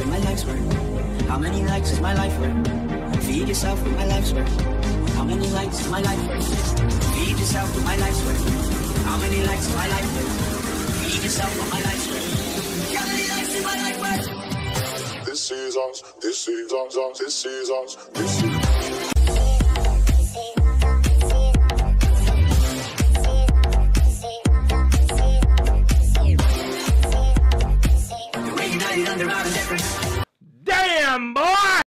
with my life's worth? How many likes is my life worth? Feed yourself with my life's worth. How many likes is my life worth? Feed yourself with my life's worth. How many likes is my life worth? Feed yourself with my life's worth. How many likes is my life worth? This is us, this is us, this is us, this is